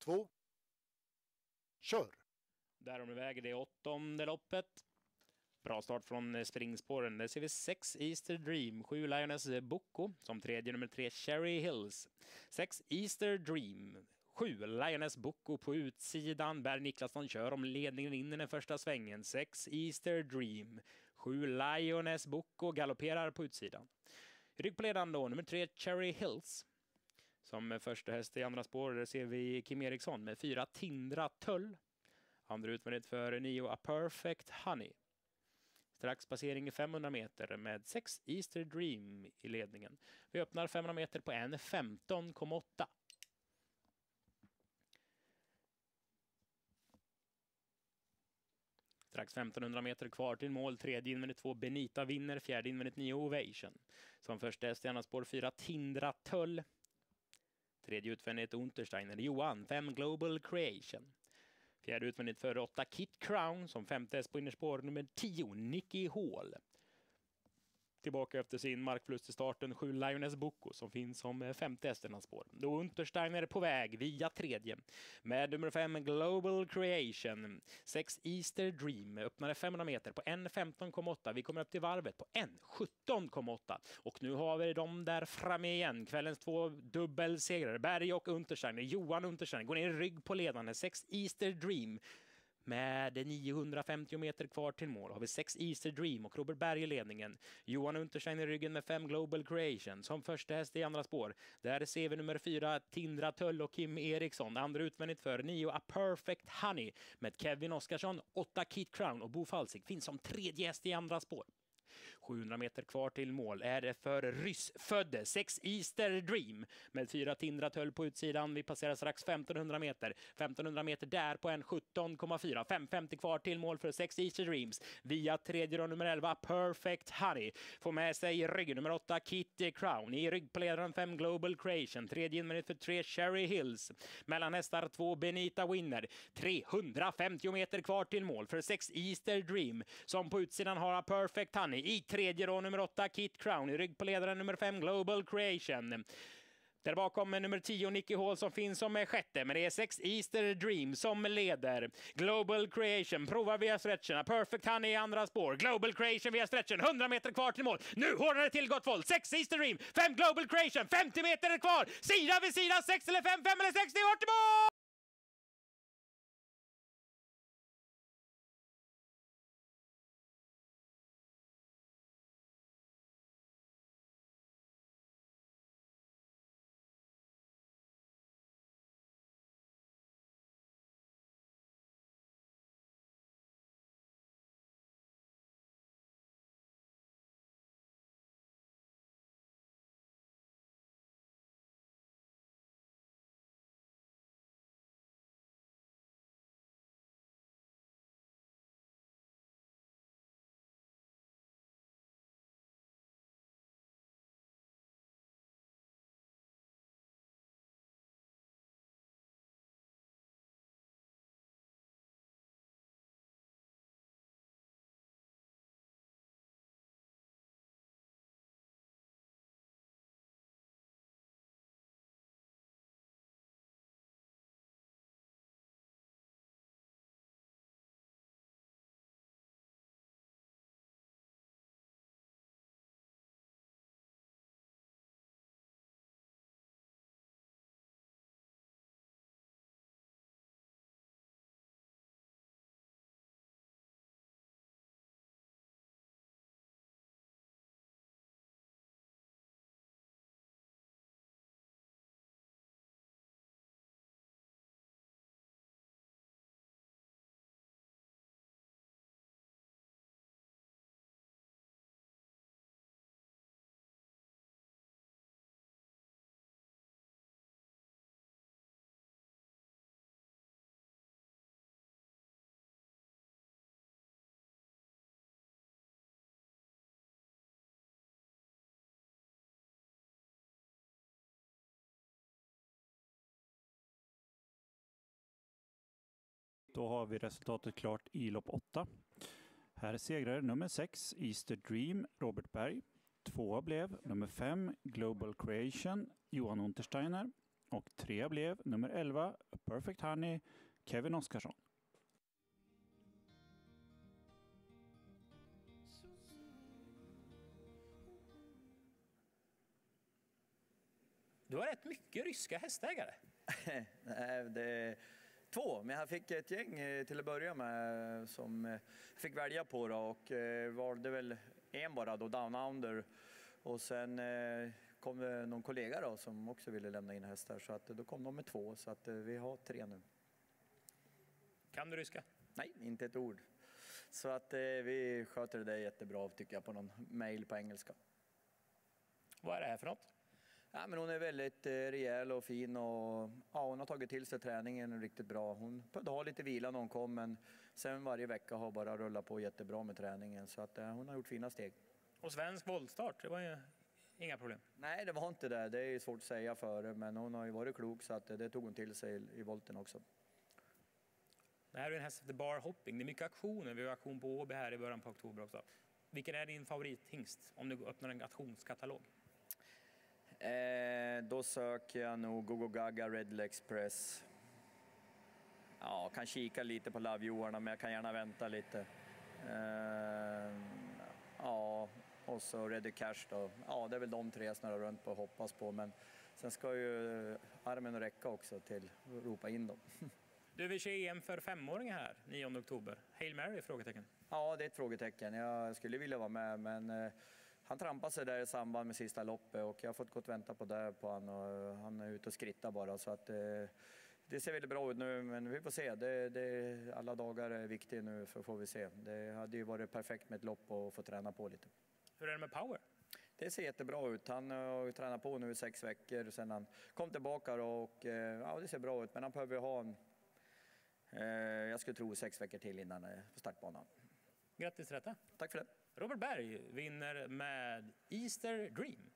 2. Kör! Där de väger det 8:e loppet. Bra start från springspåren. Där ser vi 6 Easter Dream, 7 Lioness Boko som tredje, nummer 3 Cherry Hills. 6 Easter Dream, 7 Lioness Boko på utsidan. Berg Niklasson kör om ledningen in i den första svängen. 6 Easter Dream, 7 Lioness Boko galopperar på utsidan. Rygg på ledaren då, nummer 3 Cherry Hills. Som första häst i andra spår där ser vi Kim Eriksson med 4 Tindra Tull. Andra utvändigt för 9 A Perfect Honey. Strax passering i 500 meter med 6 Easter Dream i ledningen. Vi öppnar 500 meter på 1:15,8. Strax 1500 meter kvar till mål. Tredje invändigt 2 Benita vinner. Fjärde invändigt 9 Ovation. Som första häst i andra spår 4 Tindra Tull. Tredje utvändigt Untersteiner Johan, 5 Global Creation. Fjärde utvändigt för 8 Kit Crown, som femte häst på innerspår nummer 10 Nicky Hall. Tillbaka efter sin markförlust i starten 7 Lioness Boko som finns som femte häst i denna spår. Då Untersteiner på väg via tredje med nummer 5 Global Creation. 6 Easter Dream öppnade 500 meter på 1:15,8. Vi kommer upp till varvet på 1:17,8. Och nu har vi dem där framme igen. Kvällens 2 dubbelsegrare. Berg och Untersteiner. Johan Untersteiner går ner i rygg på ledande. 6 Easter Dream. Med 950 meter kvar till mål har vi 6 Easter Dream och Robert Berg i ledningen. Johan Untersteiner i ryggen med 5 Global Creation som första häst i andra spår. Där ser vi nummer 4 Tindra Tull och Kim Eriksson. Andra utvändigt för 9 A Perfect Honey med Kevin Oskarsson, 8 Kit Crown och Bo Falsik finns som tredje häst i andra spår. 700 meter kvar till mål är det för ryssfödde 6 Easter Dream med 4 Tindra Tull på utsidan. Vi passerar strax 1500 meter. 1500 meter där på 1:17,4. 5:50 kvar till mål för 6 Easter Dreams. Via tredje då nummer 11 Perfect Honey. Får med sig i ryggen nummer 8 Kit Crown. I rygg på ledaren 5 Global Creation. Tredje invändigt för 3 Cherry Hills. Mellan hästar 2 Benita Winner. 350 meter kvar till mål för 6 Easter Dream som på utsidan har Perfect Honey. I tredje då nummer 8 Kit Crown. I rygg på ledaren nummer 5 Global Creation. Där bakom nummer 10 Nicky Hall som finns som sjätte. Men det är 6 Easter Dream som leder. Global Creation provar via stretchen. Perfect Honey i andra spår. Global Creation via stretchen. 100 meter kvar till mål. Nu hårdar det till gott folk. 6 Easter Dream. 5 Global Creation. 50 meter kvar. Sida vid sida. 6 eller 5. 5 eller 6. Det är hårt i mål! Då har vi resultatet klart i lopp 8. Här segrar nummer 6 Easter Dream, Robert Berg. 2 blev nummer 5 Global Creation, Johan Untersteiner. Och 3 blev nummer 11, A Perfect Honey, Kevin Oskarsson. Du har rätt mycket ryska hästägare. Nej, det är 2, men jag fick ett gäng till att börja med som jag fick välja på då, och valde väl en bara då, Down Under, och sen kom det någon kollega då som också ville lämna in hästar, så att då kom de med 2, så att vi har 3 nu. Kan du ryska? Nej, inte ett ord. Så att vi sköter det jättebra tycker jag på någon mail på engelska. Vad är det här för något? Ja, men hon är väldigt rejäl och fin, och ja, hon har tagit till sig träningen riktigt bra. Hon behövde ha lite vila när hon kom, men sen varje vecka har bara rullat på jättebra med träningen, så att hon har gjort fina steg. Och svensk voltstart, det var ju inga problem. Nej, det var inte det. Det är ju svårt att säga före, men hon har ju varit klok, så att det tog hon till sig i volten också. Det här är en häst efter bar hopping. Det är mycket aktioner. Vi har aktion på Åby här i början på oktober också. Vilken är din favorithingst om du öppnar en auktionskatalog? Då söker jag nog Gogo Gaga Red Express. Ja, kan kika lite på Love-Joarna, men jag kan gärna vänta lite. Ja, och så Ready Cash då. Ja, det är väl de 3 jag snurrar runt på och hoppas på, men sen ska ju armen räcka också till att ropa in dem. Du vill se EM för 5-åringar här 9 oktober. Hail Mary? Frågetecken. Ja, det är ett frågetecken. Jag skulle vilja vara med, men han trampade sig där i samband med sista loppet, och jag har fått gått vänta på det på han, och han är ute och skrittar bara, så att det ser väldigt bra ut nu, men vi får se. Alla dagar är viktiga nu, så får vi se. Det hade ju varit perfekt med ett lopp och få träna på lite. Hur är det med power? Det ser jättebra ut. Han har tränat på nu i 6 veckor sedan han kom tillbaka, och ja, det ser bra ut, men han behöver ha en jag skulle tro 6 veckor till innan på startbanan. Grattis till detta. Tack för det. Robert Berg vinner med Easter Dream.